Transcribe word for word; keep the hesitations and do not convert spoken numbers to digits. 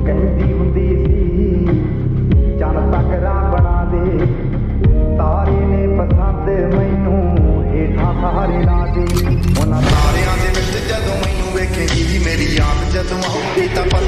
कहती हुंदी सी चल तकरा बना दे तारे ने पसंद मैनू हेठा सहारे ला दे उन्हां तारियां दे विच जदों मैनू वेखेगी मेरी याद जदों आऊगी तां